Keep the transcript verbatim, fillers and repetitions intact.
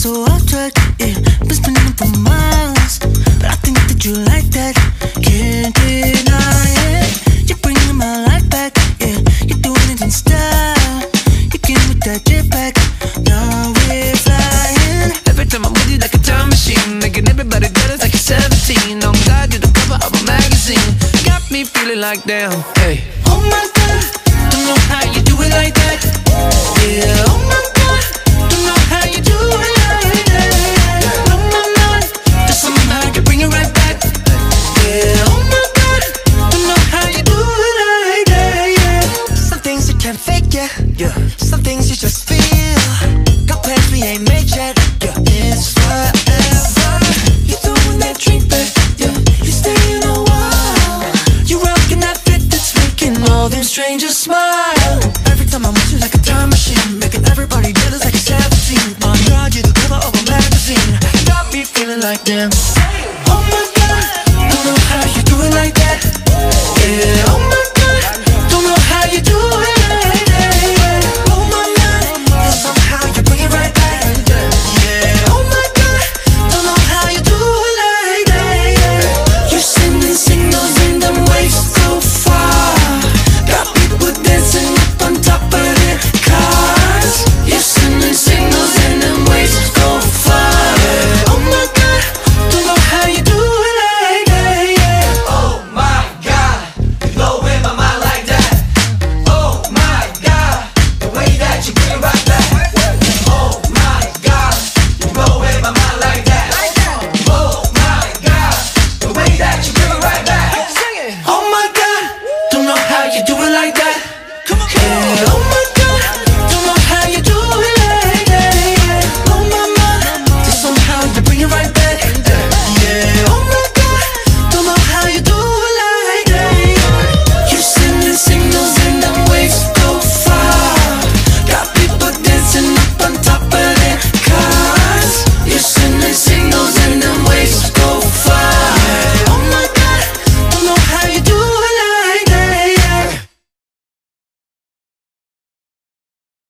so off track, yeah. Been spinning up for miles, but I think that you like that. Can't deny it. You're bringing my life back, yeah. You're doing it in style. You came with that jet back. Now we're flying. Every time I'm with you like a time machine, making everybody jealous like you're seventeen. On God, you're the cover of a magazine. Got me feeling like damn, hey. Oh my God, don't know how you do it like that. Yeah, oh my God, don't know how you do it like that. Blow my mind, there's something I can bring it right back. Yeah, oh my God, don't know how you do it like that. Yeah. Some things you can't fake, yeah. Yeah. Some things you just feel. Got plans we ain't made yet. Yeah. It's forever. You throwing that drink back. Yeah. You staying a while. You rocking that fit that's making all them strangers smile. Every time I'm with you like a time machine, making everybody jealous like you're seventeen. My God, you're the cover of a magazine. Got me feeling like damn.